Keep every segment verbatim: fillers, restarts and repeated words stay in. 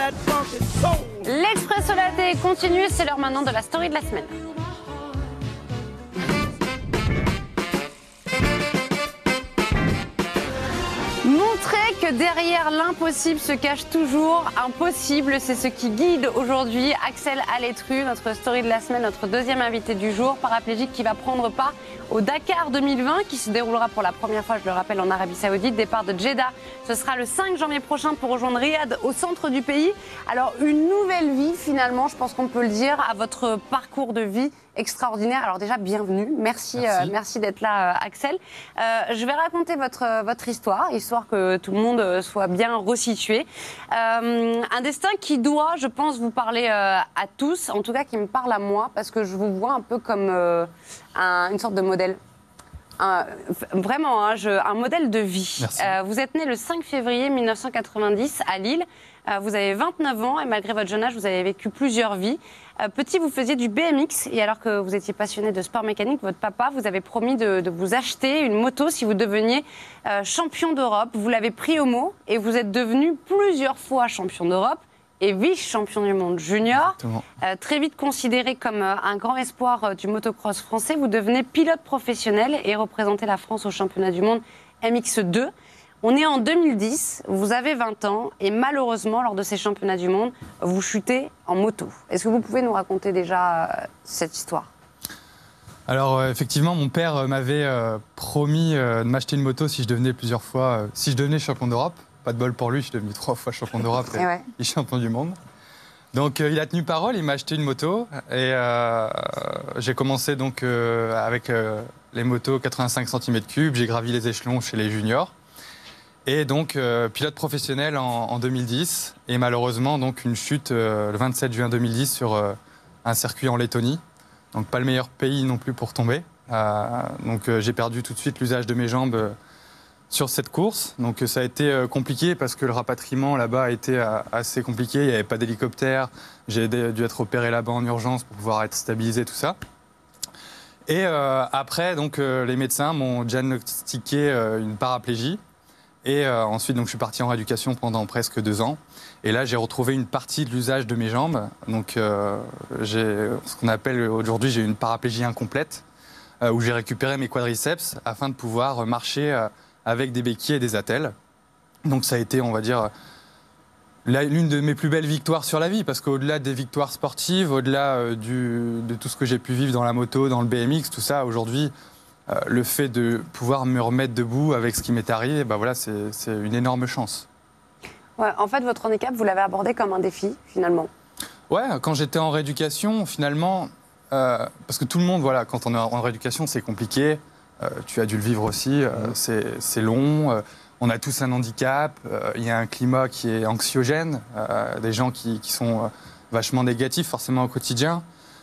L'Expresso Latte continue, c'est l'heure maintenant de la story de la semaine. Montrer que derrière l'impossible se cache toujours un possible, c'est ce qui guide aujourd'hui Axel Aletru, notre story de la semaine, notre deuxième invité du jour, paraplégique qui va prendre part au Dakar deux mille vingt, qui se déroulera pour la première fois, je le rappelle, en Arabie Saoudite. Départ de Jeddah, ce sera le cinq janvier prochain pour rejoindre Riyad au centre du pays. Alors une nouvelle vie finalement, je pense qu'on peut le dire, à votre parcours de vie extraordinaire. Alors déjà, bienvenue. Merci, merci. Euh, merci d'être là, euh, Axel. Euh, je vais raconter votre, euh, votre histoire, histoire que tout le monde soit bien resitué. Euh, un destin qui doit, je pense, vous parler euh, à tous, en tout cas qui me parle à moi, parce que je vous vois un peu comme euh, un, une sorte de modèle. Un, vraiment, hein, je, un modèle de vie. Euh, vous êtes né le cinq février mille neuf cent quatre-vingt-dix à Lille. Euh, vous avez vingt-neuf ans et malgré votre jeune âge, vous avez vécu plusieurs vies. Euh, petit, vous faisiez du B M X et alors que vous étiez passionné de sport mécanique, votre papa vous avait promis de, de vous acheter une moto si vous deveniez euh, champion d'Europe. Vous l'avez pris au mot et vous êtes devenu plusieurs fois champion d'Europe et vice-champion du monde junior. Euh, très vite considéré comme euh, un grand espoir euh, du motocross français, vous devenez pilote professionnel et représentez la France au championnat du monde M X deux. On est en deux mille dix, vous avez vingt ans et malheureusement, lors de ces championnats du monde, vous chutez en moto. Est-ce que vous pouvez nous raconter déjà euh, cette histoire ? Alors euh, effectivement, mon père euh, m'avait euh, promis euh, de m'acheter une moto si je devenais plusieurs fois, euh, si je devenais champion d'Europe. Pas de bol pour lui, je suis devenu trois fois champion d'Europe et, ouais. et champion du monde. Donc euh, il a tenu parole, il m'a acheté une moto et euh, j'ai commencé donc euh, avec euh, les motos quatre-vingt-cinq centimètres cubes, j'ai gravi les échelons chez les juniors. Et donc, euh, pilote professionnel en, en deux mille dix. Et malheureusement, donc, une chute euh, le vingt-sept juin deux mille dix sur euh, un circuit en Lettonie. Donc, pas le meilleur pays non plus pour tomber. Euh, donc, euh, j'ai perdu tout de suite l'usage de mes jambes euh, sur cette course. Donc, euh, ça a été euh, compliqué parce que le rapatriement là-bas a été euh, assez compliqué. Il n'y avait pas d'hélicoptère. J'ai dû être opéré là-bas en urgence pour pouvoir être stabilisé, tout ça. Et euh, après, donc, euh, les médecins m'ont diagnostiqué euh, une paraplégie. Et euh, ensuite, donc, je suis parti en rééducation pendant presque deux ans. Et là, j'ai retrouvé une partie de l'usage de mes jambes. Donc, euh, j'ai ce qu'on appelle aujourd'hui, j'ai une paraplégie incomplète, euh, où j'ai récupéré mes quadriceps afin de pouvoir marcher euh, avec des béquilles et des attelles. Donc, ça a été, on va dire, l'une de mes plus belles victoires sur la vie, parce qu'au-delà des victoires sportives, au-delà euh, du, de tout ce que j'ai pu vivre dans la moto, dans le B M X, tout ça, aujourd'hui, Euh, le fait de pouvoir me remettre debout avec ce qui m'est arrivé, ben voilà, c'est, c'est une énorme chance. Ouais, en fait, votre handicap, vous l'avez abordé comme un défi, finalement. Ouais, quand j'étais en rééducation, finalement, euh, parce que tout le monde, voilà, quand on est en rééducation, c'est compliqué. Euh, tu as dû le vivre aussi, euh, mmh. c'est, c'est long. Euh, on a tous un handicap. Il euh, y a un climat qui est anxiogène, euh, des gens qui, qui sont euh, vachement négatifs, forcément, au quotidien.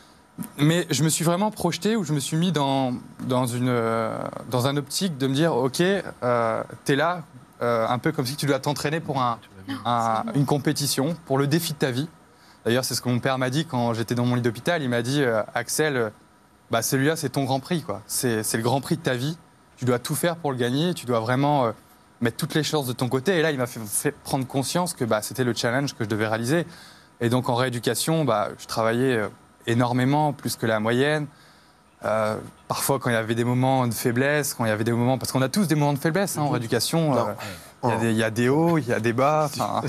Mais je me suis vraiment projeté, où je me suis mis dans, dans, une, euh, dans un optique de me dire, OK, euh, t'es là, euh, un peu comme si tu dois t'entraîner pour un, un, une compétition, pour le défi de ta vie. D'ailleurs, c'est ce que mon père m'a dit quand j'étais dans mon lit d'hôpital. Il m'a dit, euh, Axel, euh, bah, celui-là, c'est ton grand prix, quoi. C'est, c'est le grand prix de ta vie. Tu dois tout faire pour le gagner. Tu dois vraiment euh, mettre toutes les chances de ton côté. Et là, il m'a fait, fait prendre conscience que bah, c'était le challenge que je devais réaliser. Et donc, en rééducation, bah, je travaillais... Euh, énormément, plus que la moyenne. Euh, parfois, quand il y avait des moments de faiblesse, quand il y avait des moments... Parce qu'on a tous des moments de faiblesse hein, en rééducation. Euh, il, y a des, il y a des hauts, il y a des bas.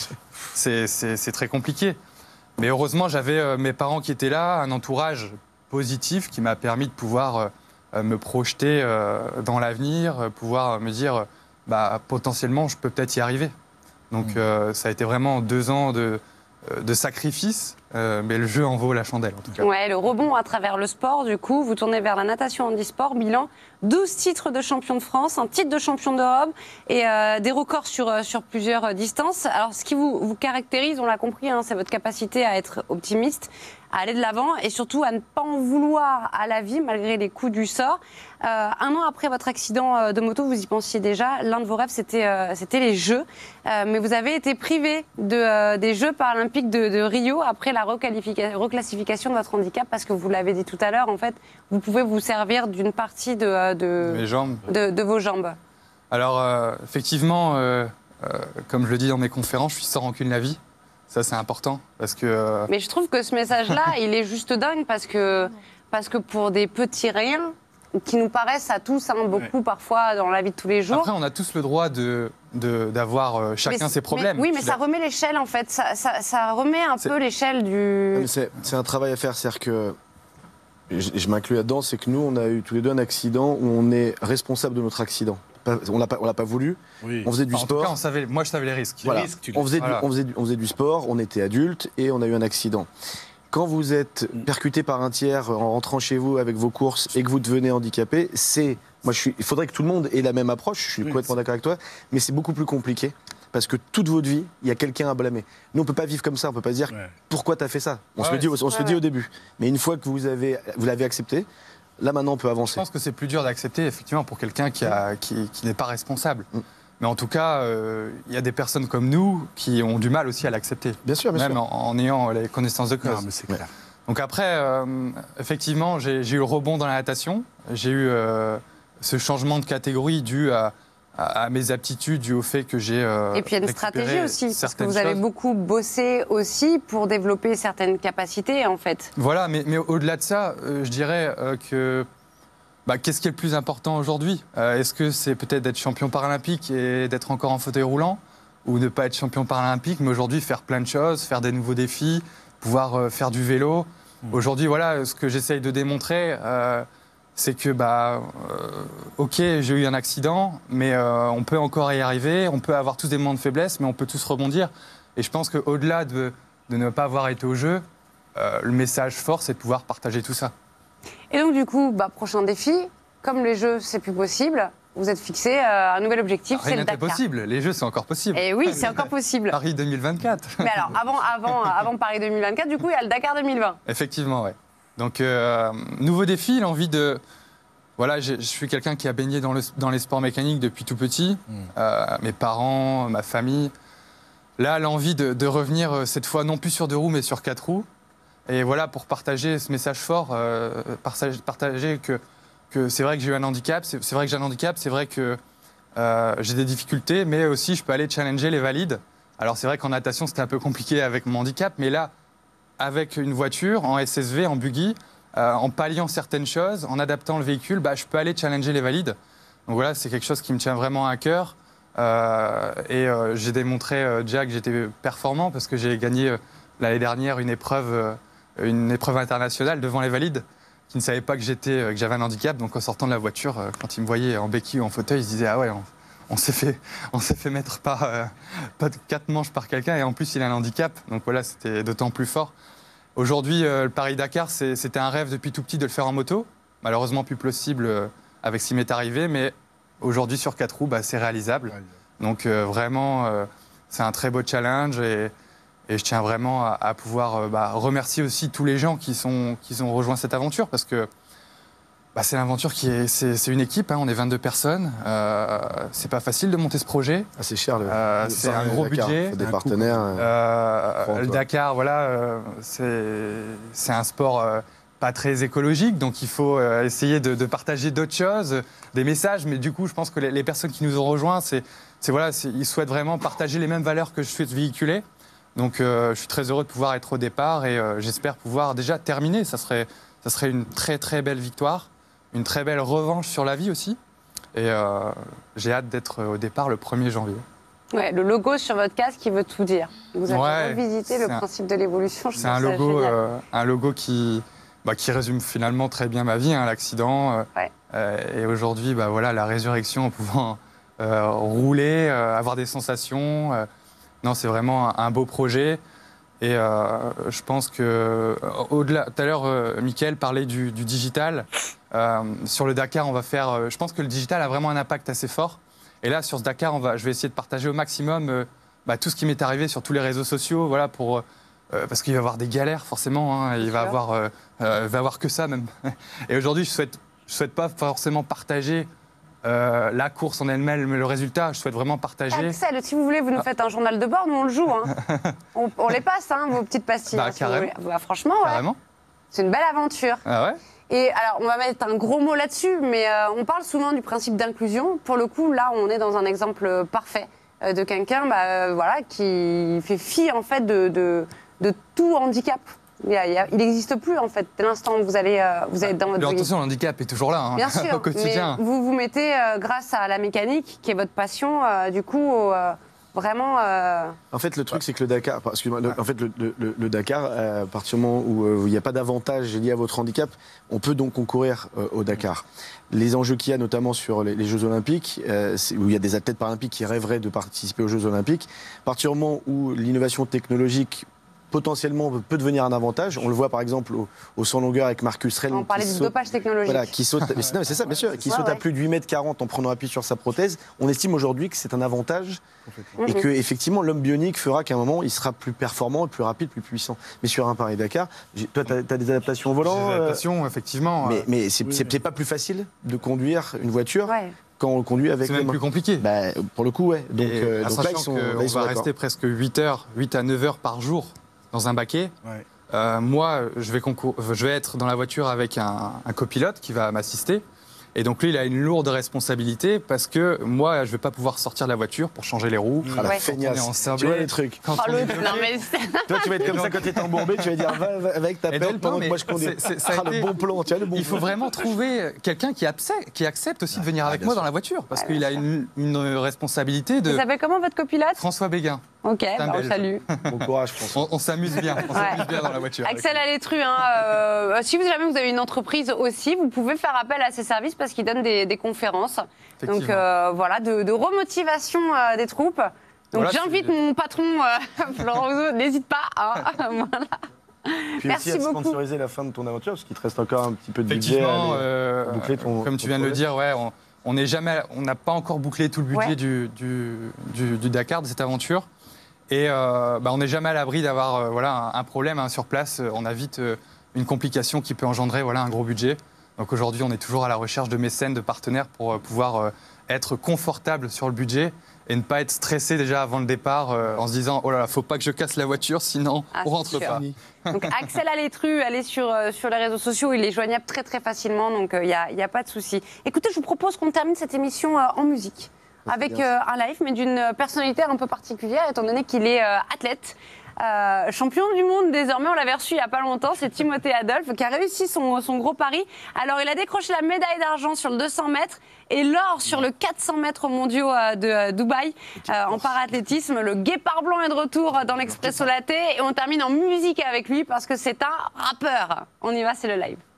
C'est, c'est, c'est très compliqué. Mais heureusement, j'avais euh, mes parents qui étaient là, un entourage positif qui m'a permis de pouvoir euh, me projeter euh, dans l'avenir, pouvoir me dire, bah, potentiellement, je peux peut-être y arriver. Donc, euh, ça a été vraiment deux ans de... de sacrifice, euh, mais le jeu en vaut la chandelle en tout cas. Ouais, le rebond à travers le sport, du coup, vous tournez vers la natation handisport, bilan douze titres de champion de France, un titre de champion d'Europe et euh, des records sur, sur plusieurs distances. Alors ce qui vous, vous caractérise, on l'a compris, hein, c'est votre capacité à être optimiste, à aller de l'avant et surtout à ne pas en vouloir à la vie malgré les coups du sort. Euh, un an après votre accident de moto, vous y pensiez déjà, l'un de vos rêves c'était, euh, c'était les Jeux, euh, mais vous avez été privé de, euh, des Jeux paralympiques de, de Rio après la reclassification de votre handicap parce que vous l'avez dit tout à l'heure, en fait, vous pouvez vous servir d'une partie de, de, Mes jambes. de, de vos jambes. Alors euh, effectivement, euh, euh, comme je le dis dans mes conférences, je suis sans rancune la vie. Ça, c'est important parce que... Euh... Mais je trouve que ce message-là, il est juste dingue parce que, parce que pour des petits riens, qui nous paraissent à tous, hein, beaucoup ouais. parfois dans la vie de tous les jours. Après, on a tous le droit de, de, d'avoir euh, chacun ses problèmes. Mais, oui, mais ça remet l'échelle en fait. Ça, ça, ça remet un c'est... peu l'échelle du. C'est, c'est un travail à faire, c'est-à-dire que je, je m'inclus là-dedans, c'est que nous, on a eu tous les deux un accident où on est responsable de notre accident. On l'a pas, on l'a pas voulu. Oui. On faisait du enfin, sport. En tout cas, on savait, moi, je savais les risques. Voilà. Les risques tu on, faisait voilà. du, on, faisait du, on faisait du sport, on était adultes et on a eu un accident. Quand vous êtes percuté par un tiers en rentrant chez vous avec vos courses et que vous devenez handicapé, c'est... Moi, je suis, il faudrait que tout le monde ait la même approche, je suis oui, complètement d'accord avec toi, mais c'est beaucoup plus compliqué parce que toute votre vie, il y a quelqu'un à blâmer. Nous, on ne peut pas vivre comme ça, on ne peut pas se dire ouais. pourquoi tu as fait ça. On ouais, se le dit, on se ouais, le dit ouais. au début. Mais une fois que vous, avez, vous l'avez accepté, là, maintenant, on peut avancer. Je pense que c'est plus dur d'accepter, effectivement, pour quelqu'un qui, a, qui, qui n'est pas responsable. Mm. Mais en tout cas, il euh, y a des personnes comme nous qui ont du mal aussi à l'accepter. Bien sûr, bien Même sûr. En, en ayant les connaissances de cause. Non, mais c'est clair. Donc après, euh, effectivement, j'ai, j'ai eu le rebond dans la natation. J'ai eu euh, ce changement de catégorie dû à, à, à mes aptitudes, dû au fait que j'ai euh, Et puis il y a une stratégie aussi, parce que vous avez choses. beaucoup bossé aussi pour développer certaines capacités, en fait. Voilà, mais, mais au-delà de ça, euh, je dirais euh, que... Bah, qu'est-ce qui est le plus important aujourd'hui ? euh, Est-ce que c'est peut-être d'être champion paralympique et d'être encore en fauteuil roulant ? Ou ne pas être champion paralympique, mais aujourd'hui faire plein de choses, faire des nouveaux défis, pouvoir euh, faire du vélo. Mmh. Aujourd'hui, voilà, ce que j'essaye de démontrer, euh, c'est que, bah, euh, ok, j'ai eu un accident, mais euh, on peut encore y arriver, on peut avoir tous des moments de faiblesse, mais on peut tous rebondir. Et je pense qu'au-delà de, de ne pas avoir été au jeu, euh, le message fort, c'est de pouvoir partager tout ça. Et donc, du coup, bah, prochain défi, comme les Jeux, c'est plus possible, vous êtes fixé euh, un nouvel objectif, alors, c'est le Dakar. Rien n'était possible, les Jeux, c'est encore possible. Et oui, c'est encore possible. Paris deux mille vingt-quatre. Mais alors, avant, avant, avant Paris deux mille vingt-quatre, du coup, il y a le Dakar deux mille vingt. Effectivement, oui. Donc, euh, nouveau défi, l'envie de... Voilà, je suis quelqu'un qui a baigné dans, le, dans les sports mécaniques depuis tout petit. Mmh. Euh, mes parents, ma famille. Là, l'envie de, de revenir, cette fois, non plus sur deux roues, mais sur quatre roues. Et voilà, pour partager ce message fort, euh, partager, partager que, que c'est vrai que j'ai eu un handicap, c'est, c'est vrai que j'ai un handicap, c'est vrai que euh, j'ai des difficultés, mais aussi je peux aller challenger les valides. Alors c'est vrai qu'en natation, c'était un peu compliqué avec mon handicap, mais là, avec une voiture, en S S V, en buggy, euh, en palliant certaines choses, en adaptant le véhicule, bah, je peux aller challenger les valides. Donc voilà, c'est quelque chose qui me tient vraiment à cœur. Euh, et euh, j'ai démontré euh, déjà que j'étais performant parce que j'ai gagné euh, l'année dernière une épreuve... Euh, une épreuve internationale devant les valides qui ne savaient pas que, j'étais, que j'avais un handicap. Donc en sortant de la voiture, quand ils me voyaient en béquille ou en fauteuil, ils se disaient « Ah ouais, on, on, s'est, fait, on s'est fait mettre par, euh, pas de quatre manches par quelqu'un et en plus il a un handicap. » Donc voilà, c'était d'autant plus fort. Aujourd'hui, euh, le Paris-Dakar, c'est, c'était un rêve depuis tout petit de le faire en moto. Malheureusement, plus possible euh, avec ce qui m'est arrivé. Mais aujourd'hui, sur quatre roues, bah, c'est réalisable. Donc euh, vraiment, euh, c'est un très beau challenge. Et, Et je tiens vraiment à, à pouvoir euh, bah, remercier aussi tous les gens qui, sont, qui ont rejoint cette aventure parce que bah, c'est l'aventure qui est, c'est, c'est une équipe, hein, on est vingt-deux personnes. Euh, c'est pas facile de monter ce projet. Ah, c'est cher, le, euh, c'est un gros Dakar. budget. Faut des partenaires. Euh, prendre, le Dakar, voilà, euh, c'est, c'est un sport euh, pas très écologique, donc il faut euh, essayer de, de partager d'autres choses, des messages. Mais du coup, je pense que les, les personnes qui nous ont rejoints, c'est, c'est, voilà, c'est, ils souhaitent vraiment partager les mêmes valeurs que je souhaite véhiculer. Donc euh, je suis très heureux de pouvoir être au départ et euh, j'espère pouvoir déjà terminer. Ça serait, ça serait une très très belle victoire, une très belle revanche sur la vie aussi. Et euh, j'ai hâte d'être au départ le premier janvier. Ouais, le logo sur votre casque qui veut tout dire. Vous avez ouais, revisité le un, principe de l'évolution. Je c'est un logo, euh, un logo qui, bah, qui résume finalement très bien ma vie, hein, l'accident. Euh, ouais. euh, et aujourd'hui, bah, voilà, la résurrection en pouvant euh, rouler, euh, avoir des sensations. Euh, Non, c'est vraiment un, un beau projet. Et euh, je pense que, au-delà, tout à l'heure, euh, Mickaël parlait du, du digital. Euh, sur le Dakar, on va faire. Euh, je pense que le digital a vraiment un impact assez fort. Et là, sur ce Dakar, on va, je vais essayer de partager au maximum euh, bah, tout ce qui m'est arrivé sur tous les réseaux sociaux, voilà, pour, euh, parce qu'il va y avoir des galères, forcément. Hein, il va y avoir, euh, euh, va y avoir que ça, même. Et aujourd'hui, je ne souhaite, je souhaite pas forcément partager. Euh, la course en elle-même, mais le résultat, je souhaite vraiment partager. Axel, si vous voulez, vous nous ah. faites un journal de bord, nous on le joue. Hein. on, on les passe, hein, vos petites pastilles. Bah, hein, carrément. Si bah, franchement, ouais. Carrément. C'est une belle aventure. Ah ouais. Et alors, on va mettre un gros mot là-dessus, mais euh, on parle souvent du principe d'inclusion. Pour le coup, là, on est dans un exemple parfait. euh, de quelqu'un bah, euh, voilà, qui fait fi en fait de, de, de tout handicap. Il n'existe plus en fait. Dès l'instant où vous allez, euh, vous êtes dans votre vie. Attention, le handicap est toujours là, hein, bien sûr, au quotidien. Mais vous vous mettez euh, grâce à la mécanique, qui est votre passion, euh, du coup. Euh, Vraiment. Euh... En fait, le truc, ouais. c'est que le Dakar, excuse-moi, le, en fait, le, le, le Dakar, euh, à partir du moment où euh, il n'y a pas d'avantage lié à votre handicap, on peut donc concourir euh, au Dakar. Les enjeux qu'il y a, notamment sur les, les Jeux Olympiques, euh, où il y a des athlètes paralympiques qui rêveraient de participer aux Jeux Olympiques, à partir du moment où l'innovation technologique potentiellement peut devenir un avantage. On le voit par exemple au, au cent longueur avec Marcus Rell. On parlait du saute, dopage technologique. Voilà, qui saute, non, mais c'est ça, bien sûr, qui ouais, saute ouais. à plus de huit mètres quarante en prenant appui sur sa prothèse. On estime aujourd'hui que c'est un avantage mmh. et que effectivement l'homme bionique fera qu'à un moment il sera plus performant, plus rapide, plus puissant. Mais sur un Paris-Dakar, toi tu as, as des adaptations au volant. Des adaptations, euh... effectivement. Mais, mais c'est oui. pas plus facile de conduire une voiture ouais. quand on le conduit avec. C'est même plus compliqué. Bah, pour le coup, ouais. Donc, et, euh, donc là, ils sont. Là, ils on va rester presque huit heures, huit à neuf heures par jour dans un baquet. Ouais. Euh, moi, je vais, concours... je vais être dans la voiture avec un, un copilote qui va m'assister. Et donc lui, il a une lourde responsabilité parce que moi, je ne vais pas pouvoir sortir de la voiture pour changer les roues. Ah, la ouais. feignasse. Tu vois les trucs. Oh, le... non, mais... Toi, tu vas être comme ça quand tu es embourbé, tu vas dire va, va avec ta pelle pendant que moi je conduis. C'est, c'est, ah, été... le bon plan, tu vois, le bon Il faut plan. vraiment trouver quelqu'un qui accepte, qui accepte aussi de venir avec ah, moi sûr. dans la voiture parce ah, qu'il a une, une responsabilité de... Vous savez comment votre copilote? François Béguin. Ok, bah on salue. Bon courage, François. On, on s'amuse bien, on s'amuse ouais. bien dans la voiture. Axel Alétru, hein, euh, si vous jamais vous avez une entreprise aussi, vous pouvez faire appel à ses services parce qu'il donne des, des conférences. Donc euh, voilà, de, de remotivation euh, des troupes. Donc voilà, j'invite mon patron, euh, Florent Ouzou, n'hésite pas. Hein, voilà. Puis Merci aussi à beaucoup. sponsoriser la fin de ton aventure, parce qu'il te reste encore un petit peu de budget. Effectivement, euh, boucler ton, comme tu ton viens de le projet. dire, ouais, on, on n'est jamais, on n'a pas encore bouclé tout le budget ouais. du, du, du, du Dakar, de cette aventure. Et euh, bah, on n'est jamais à l'abri d'avoir euh, voilà, un, un problème hein, sur place. On a vite euh, une complication qui peut engendrer voilà, un gros budget. Donc aujourd'hui, on est toujours à la recherche de mécènes, de partenaires pour euh, pouvoir euh, être confortable sur le budget et ne pas être stressé déjà avant le départ euh, en se disant « Oh là là, faut pas que je casse la voiture, sinon ah, on rentre pas. » Donc Axel Alétru, allez sur, euh, sur les réseaux sociaux, il est joignable très très facilement, donc il euh, n'y a, y a pas de souci. Écoutez, je vous propose qu'on termine cette émission euh, en musique. Avec euh, un live, mais d'une personnalité un peu particulière, étant donné qu'il est euh, athlète. Euh, champion du monde désormais, on l'avait reçu il n'y a pas longtemps, c'est Timothée Adolphe qui a réussi son, son gros pari. Alors il a décroché la médaille d'argent sur le deux cents mètres et l'or sur le quatre cents mètres mondiaux euh, de euh, Dubaï euh, en parathlétisme. Le guépard blanc est de retour dans l'Expresso Latte et on termine en musique avec lui parce que c'est un rappeur. On y va, c'est le live.